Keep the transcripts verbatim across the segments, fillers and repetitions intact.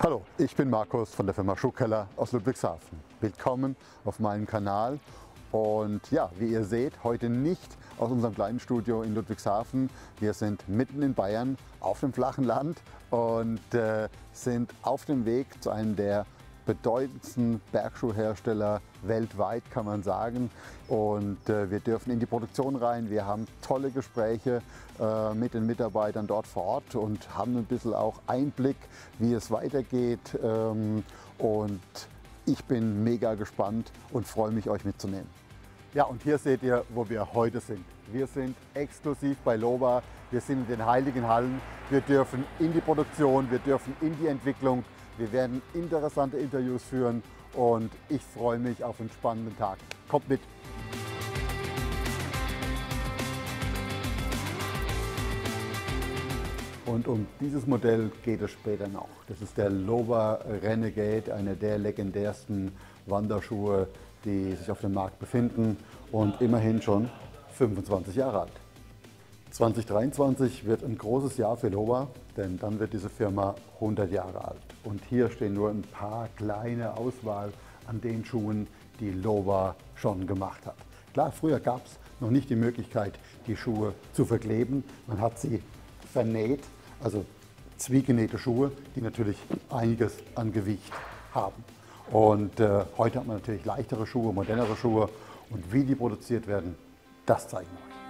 Hallo, ich bin Markus von der Firma Schuhkeller aus Ludwigshafen. Willkommen auf meinem Kanal. Und ja, wie ihr seht, heute nicht aus unserem kleinen Studio in Ludwigshafen. Wir sind mitten in Bayern auf dem flachen Land und äh, sind auf dem Weg zu einem der bedeutendsten Bergschuhhersteller weltweit, kann man sagen. Und äh, wir dürfen in die Produktion rein. Wir haben tolle Gespräche äh, mit den Mitarbeitern dort vor Ort und haben ein bisschen auch Einblick, wie es weitergeht. Ähm, und ich bin mega gespannt und freue mich, euch mitzunehmen. Ja, und hier seht ihr, wo wir heute sind. Wir sind exklusiv bei Lowa. Wir sind in den Heiligen Hallen. Wir dürfen in die Produktion, wir dürfen in die Entwicklung. Wir werden interessante Interviews führen und ich freue mich auf einen spannenden Tag. Kommt mit! Und um dieses Modell geht es später noch. Das ist der Lowa Renegade, einer der legendärsten Wanderschuhe, die sich auf dem Markt befinden und immerhin schon fünfundzwanzig Jahre alt. zwanzig dreiundzwanzig wird ein großes Jahr für Lowa, denn dann wird diese Firma hundert Jahre alt. Und hier stehen nur ein paar kleine Auswahl an den Schuhen, die Lowa schon gemacht hat. Klar, früher gab es noch nicht die Möglichkeit, die Schuhe zu verkleben. Man hat sie vernäht, also zwiegenähte Schuhe, die natürlich einiges an Gewicht haben. Und äh, heute hat man natürlich leichtere Schuhe, modernere Schuhe. Und wie die produziert werden, das zeigen wir euch.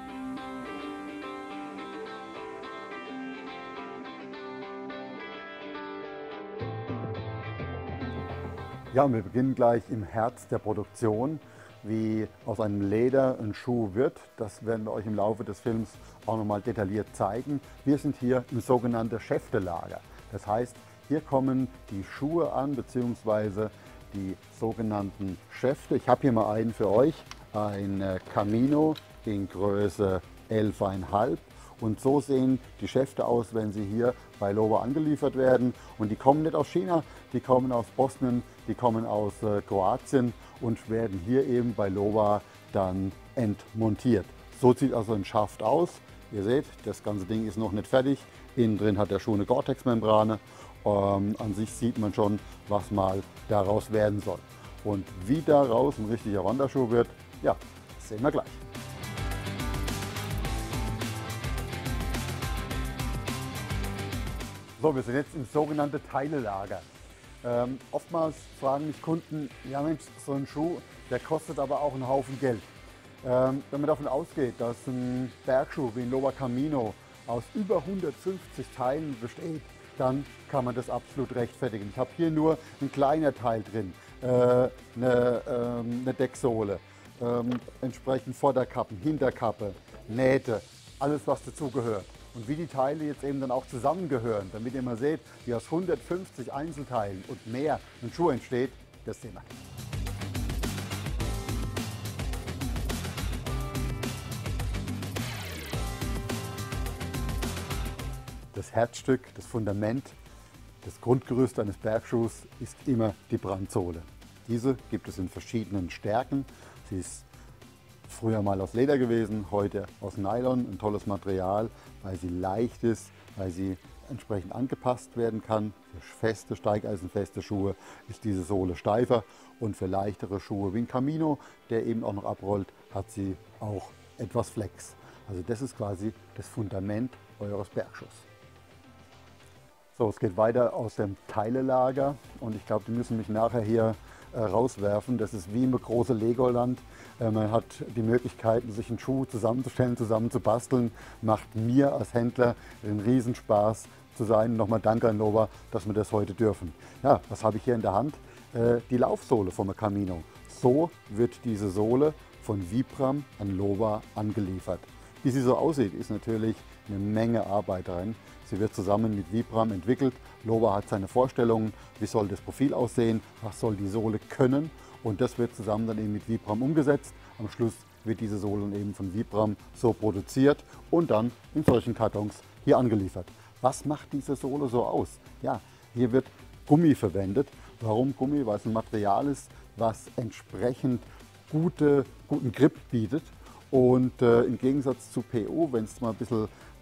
Ja, und wir beginnen gleich im Herz der Produktion. Wie aus einem Leder ein Schuh wird, das werden wir euch im Laufe des Films auch nochmal detailliert zeigen. Wir sind hier im sogenannten Schäftelager. Das heißt, hier kommen die Schuhe an, beziehungsweise die sogenannten Schäfte. Ich habe hier mal einen für euch, ein Camino in Größe elf Komma fünf. Und so sehen die Schäfte aus, wenn sie hier bei Lowa angeliefert werden. Und die kommen nicht aus China, die kommen aus Bosnien, die kommen aus äh, Kroatien und werden hier eben bei Lowa dann entmontiert. So sieht also ein Schaft aus. Ihr seht, das ganze Ding ist noch nicht fertig. Innen drin hat der Schuh eine Gore-Tex-Membrane. Ähm, an sich sieht man schon, was mal daraus werden soll. Und wie daraus ein richtiger Wanderschuh wird, ja, das sehen wir gleich. So, wir sind jetzt im sogenannten Teilelager. Ähm, oftmals fragen mich Kunden, ja Mensch, so ein Schuh, der kostet aber auch einen Haufen Geld. Ähm, wenn man davon ausgeht, dass ein Bergschuh wie ein Lowa Camino aus über hundertfünfzig Teilen besteht, dann kann man das absolut rechtfertigen. Ich habe hier nur ein kleiner Teil drin, äh, eine, ähm, eine Decksohle, ähm, entsprechend Vorderkappen, Hinterkappe, Nähte, alles was dazugehört. Und wie die Teile jetzt eben dann auch zusammengehören, damit ihr mal seht, wie aus hundertfünfzig Einzelteilen und mehr ein Schuh entsteht, das sehen wir. Das Herzstück, das Fundament, das Grundgerüst eines Bergschuhs ist immer die Brandsohle. Diese gibt es in verschiedenen Stärken. Sie ist früher mal aus Leder gewesen, heute aus Nylon, ein tolles Material, weil sie leicht ist, weil sie entsprechend angepasst werden kann. Für feste, steigeisenfeste Schuhe ist diese Sohle steifer und für leichtere Schuhe wie ein Camino, der eben auch noch abrollt, hat sie auch etwas Flex. Also das ist quasi das Fundament eures Bergschuhs. So, es geht weiter aus dem Teilelager und ich glaube, die müssen mich nachher hier äh, rauswerfen. Das ist wie im große Legoland. Äh, man hat die Möglichkeiten, sich einen Schuh zusammenzustellen, zusammen zu basteln. Macht mir als Händler einen Riesenspaß zu sein. Nochmal danke an Lowa, dass wir das heute dürfen. Ja, was habe ich hier in der Hand? Äh, die Laufsohle vom Camino. So wird diese Sohle von Vibram an Lowa angeliefert. Wie sie so aussieht, ist natürlich eine Menge Arbeit drin. Sie wird zusammen mit Vibram entwickelt. Lowa hat seine Vorstellungen, wie soll das Profil aussehen, was soll die Sohle können, und das wird zusammen dann eben mit Vibram umgesetzt. Am Schluss wird diese Sohle eben von Vibram so produziert und dann in solchen Kartons hier angeliefert. Was macht diese Sohle so aus? Ja, hier wird Gummi verwendet. Warum Gummi? Weil es ein Material ist, was entsprechend gute, guten Grip bietet. Und äh, im Gegensatz zu P U, wenn es mal ein bisschen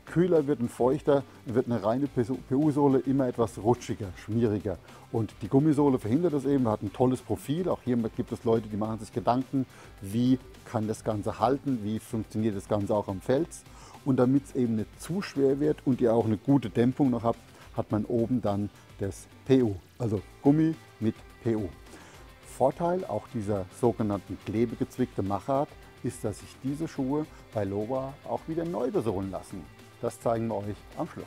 kühler wird und feuchter, wird eine reine P U-Sohle immer etwas rutschiger, schmieriger. Und die Gummisohle verhindert das eben, hat ein tolles Profil. Auch hier gibt es Leute, die machen sich Gedanken, wie kann das Ganze halten, wie funktioniert das Ganze auch am Fels. Und damit es eben nicht zu schwer wird und ihr auch eine gute Dämpfung noch habt, hat man oben dann das P U, also Gummi mit P U. Vorteil auch dieser sogenannten klebegezwickte Machart ist, dass sich diese Schuhe bei Lowa auch wieder neu besohlen lassen. Das zeigen wir euch am Schluss.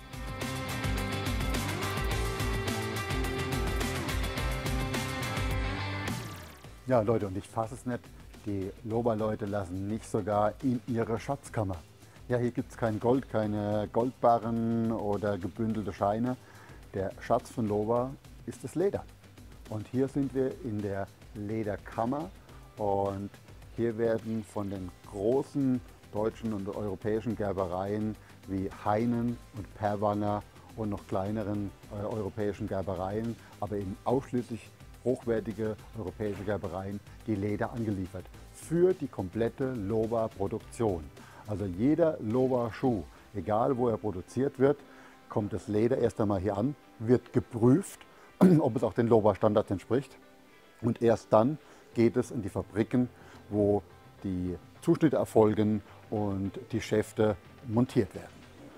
Ja Leute, und ich fasse es nicht, die Lowa-Leute lassen nicht sogar in ihre Schatzkammer. Ja, hier gibt es kein Gold, keine Goldbarren oder gebündelte Scheine. Der Schatz von Lowa ist das Leder. Und hier sind wir in der Lederkammer und hier werden von den großen deutschen und europäischen Gerbereien wie Heinen und Perwanger und noch kleineren äh, europäischen Gerbereien, aber eben ausschließlich hochwertige europäische Gerbereien, die Leder angeliefert für die komplette Lowa-Produktion. Also jeder Lowa-Schuh, egal wo er produziert wird, kommt das Leder erst einmal hier an, wird geprüft, ob es auch den Lowa-Standards entspricht. Und erst dann geht es in die Fabriken, wo die Zuschnitte erfolgen und die Schäfte montiert werden.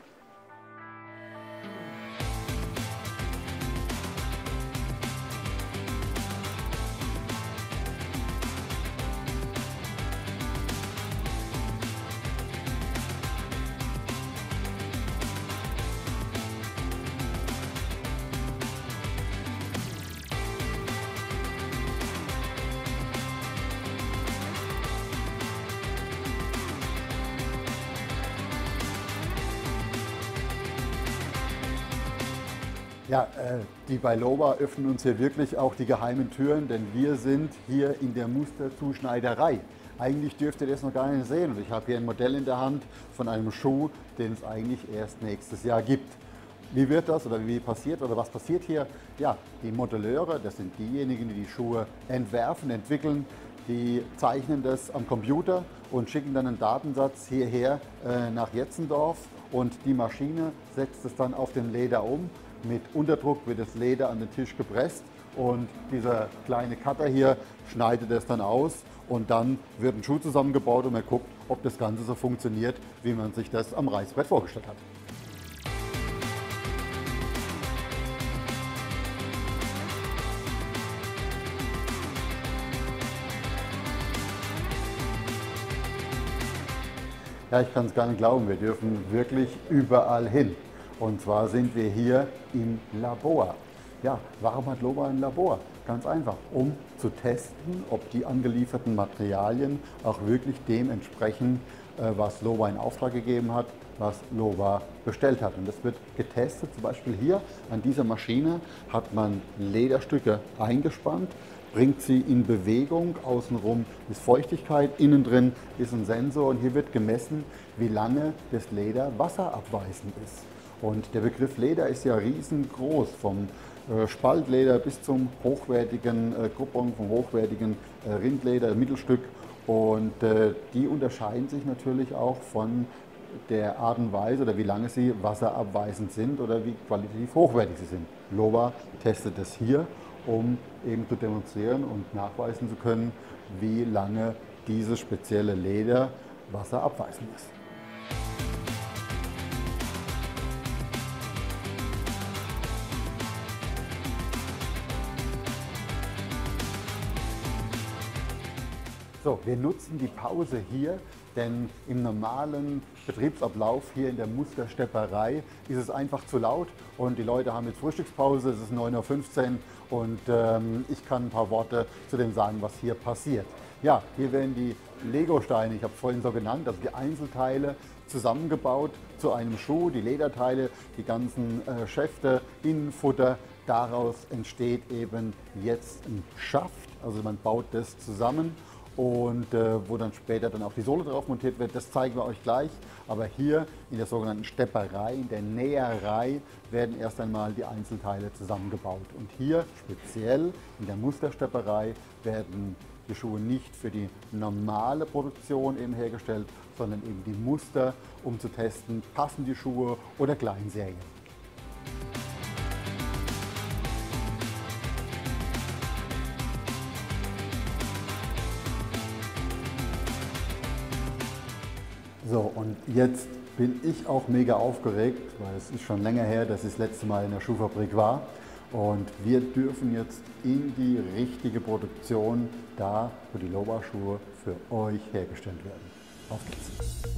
Ja, äh, die bei Lowa öffnen uns hier wirklich auch die geheimen Türen, denn wir sind hier in der Musterzuschneiderei. Eigentlich dürft ihr das noch gar nicht sehen und ich habe hier ein Modell in der Hand von einem Schuh, den es eigentlich erst nächstes Jahr gibt. Wie wird das oder wie passiert oder was passiert hier? Ja, die Modelleure, das sind diejenigen, die die Schuhe entwerfen, entwickeln, die zeichnen das am Computer und schicken dann einen Datensatz hierher äh, nach Jetzendorf und die Maschine setzt es dann auf den Leder um. Mit Unterdruck wird das Leder an den Tisch gepresst und dieser kleine Cutter hier schneidet es dann aus und dann wird ein Schuh zusammengebaut und man guckt, ob das Ganze so funktioniert, wie man sich das am Reißbrett vorgestellt hat. Ja, ich kann es gar nicht glauben, wir dürfen wirklich überall hin. Und zwar sind wir hier im Labor. Ja, warum hat Lowa ein Labor? Ganz einfach, um zu testen, ob die angelieferten Materialien auch wirklich dem entsprechen, was Lowa in Auftrag gegeben hat, was Lowa bestellt hat. Und das wird getestet, zum Beispiel hier an dieser Maschine hat man Lederstücke eingespannt, bringt sie in Bewegung, außenrum ist Feuchtigkeit, innen drin ist ein Sensor und hier wird gemessen, wie lange das Leder wasserabweisend ist. Und der Begriff Leder ist ja riesengroß, vom äh, Spaltleder bis zum hochwertigen äh, Coupon, vom hochwertigen äh, Rindleder, Mittelstück. Und äh, die unterscheiden sich natürlich auch von der Art und Weise oder wie lange sie wasserabweisend sind oder wie qualitativ hochwertig sie sind. Lowa testet das hier, um eben zu demonstrieren und nachweisen zu können, wie lange dieses spezielle Leder wasserabweisend ist. So, wir nutzen die Pause hier, denn im normalen Betriebsablauf hier in der Musterstepperei ist es einfach zu laut und die Leute haben jetzt Frühstückspause, es ist neun Uhr fünfzehn und ähm, ich kann ein paar Worte zu dem sagen, was hier passiert. Ja, hier werden die Lego-Steine, ich habe es vorhin so genannt, also die Einzelteile zusammengebaut zu einem Schuh, die Lederteile, die ganzen äh, Schäfte, Innenfutter. Daraus entsteht eben jetzt ein Schaft, also man baut das zusammen. Und äh, wo dann später dann auch die Sohle drauf montiert wird, das zeigen wir euch gleich. Aber hier in der sogenannten Stepperei, in der Näherei, werden erst einmal die Einzelteile zusammengebaut. Und hier speziell in der Musterstepperei werden die Schuhe nicht für die normale Produktion eben hergestellt, sondern eben die Muster, um zu testen, passen die Schuhe oder Kleinserien. So, und jetzt bin ich auch mega aufgeregt, weil es ist schon länger her, dass ich das letzte Mal in der Schuhfabrik war. Und wir dürfen jetzt in die richtige Produktion, da wo die Loba-Schuhe für euch hergestellt werden. Auf geht's!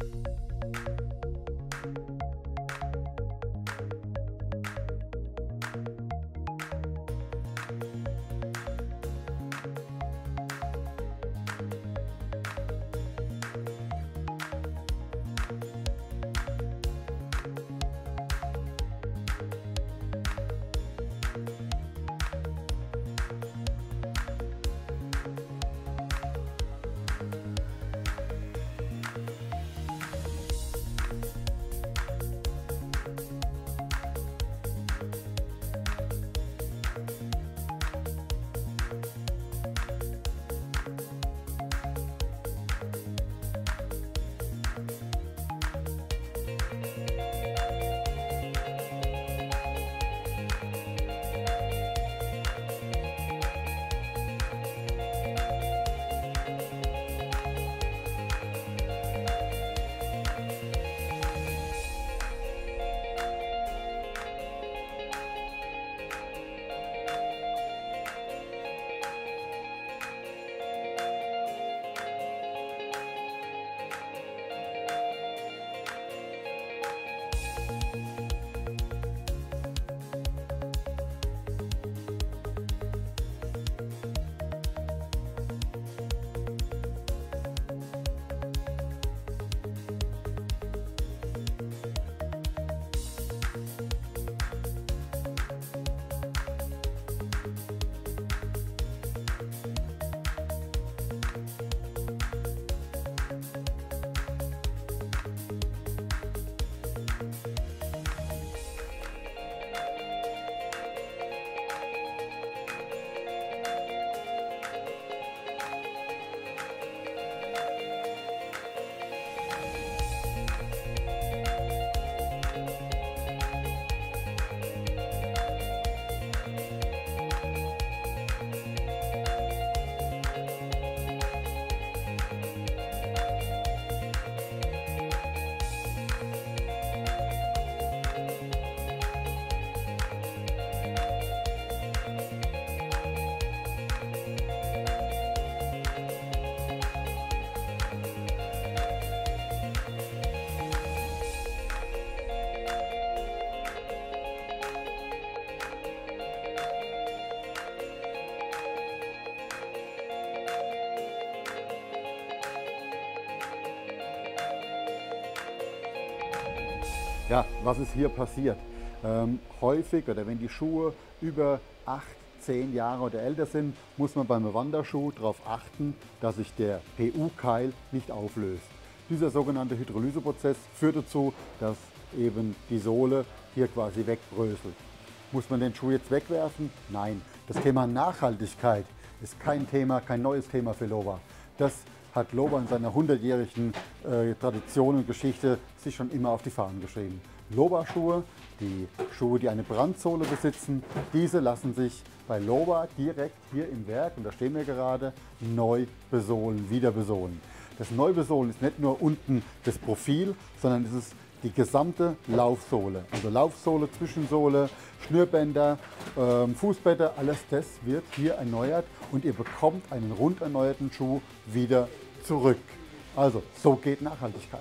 Ja, was ist hier passiert? Ähm, häufig oder wenn die Schuhe über acht, zehn Jahre oder älter sind, muss man beim Wanderschuh darauf achten, dass sich der P U-Keil nicht auflöst. Dieser sogenannte Hydrolyseprozess führt dazu, dass eben die Sohle hier quasi wegbröselt. Muss man den Schuh jetzt wegwerfen? Nein. Das Thema Nachhaltigkeit ist kein Thema, kein neues Thema für Loba. Das hat Loba in seiner hundertjährigen äh, Tradition und Geschichte sich schon immer auf die Fahnen geschrieben. Loba-Schuhe, die Schuhe, die eine Brandsohle besitzen, diese lassen sich bei Loba direkt hier im Werk, und da stehen wir gerade, neu besohlen, wieder besohlen. Das Neubesohlen ist nicht nur unten das Profil, sondern es ist die gesamte Laufsohle. Also Laufsohle, Zwischensohle, Schnürbänder, ähm, Fußbänder, alles das wird hier erneuert und ihr bekommt einen rund erneuerten Schuh wieder zurück. Also so geht Nachhaltigkeit.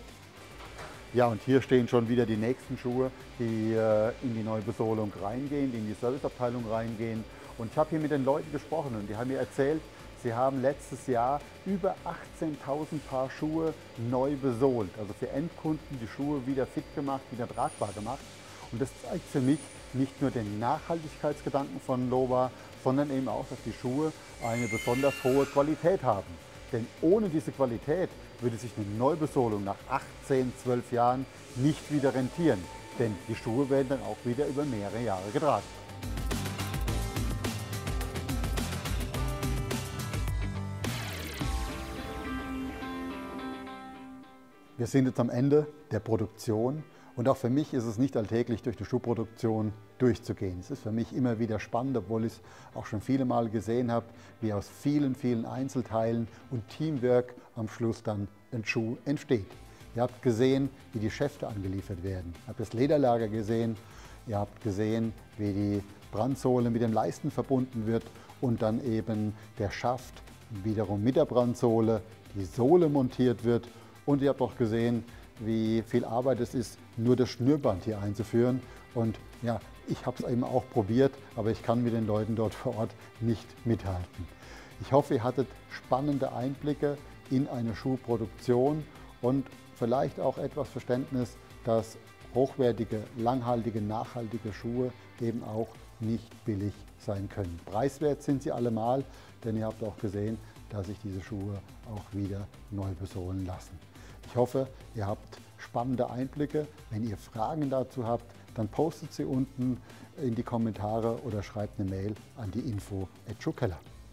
Ja, und hier stehen schon wieder die nächsten Schuhe, die äh, in die neue Besohlung reingehen, die in die Serviceabteilung reingehen. Und ich habe hier mit den Leuten gesprochen und die haben mir erzählt, sie haben letztes Jahr über achtzehntausend Paar Schuhe neu besohlt. Also für Endkunden die Schuhe wieder fit gemacht, wieder tragbar gemacht. Und das zeigt für mich nicht nur den Nachhaltigkeitsgedanken von Loba, sondern eben auch, dass die Schuhe eine besonders hohe Qualität haben. Denn ohne diese Qualität würde sich eine Neubesohlung nach acht, zehn, zwölf Jahren nicht wieder rentieren. Denn die Schuhe werden dann auch wieder über mehrere Jahre getragen. Wir sind jetzt am Ende der Produktion und auch für mich ist es nicht alltäglich, durch die Schuhproduktion durchzugehen. Es ist für mich immer wieder spannend, obwohl ich es auch schon viele Mal gesehen habe, wie aus vielen, vielen Einzelteilen und Teamwork am Schluss dann ein Schuh entsteht. Ihr habt gesehen, wie die Schäfte angeliefert werden. Ihr habt das Lederlager gesehen, ihr habt gesehen, wie die Brandsohle mit dem Leisten verbunden wird und dann eben der Schaft wiederum mit der Brandsohle, die Sohle montiert wird. Und ihr habt auch gesehen, wie viel Arbeit es ist, nur das Schnürband hier einzuführen. Und ja, ich habe es eben auch probiert, aber ich kann mit den Leuten dort vor Ort nicht mithalten. Ich hoffe, ihr hattet spannende Einblicke in eine Schuhproduktion und vielleicht auch etwas Verständnis, dass hochwertige, langhaltige, nachhaltige Schuhe eben auch nicht billig sein können. Preiswert sind sie allemal, denn ihr habt auch gesehen, dass sich diese Schuhe auch wieder neu besohlen lassen. Ich hoffe, ihr habt spannende Einblicke. Wenn ihr Fragen dazu habt, dann postet sie unten in die Kommentare oder schreibt eine Mail an die info at schuhkeller.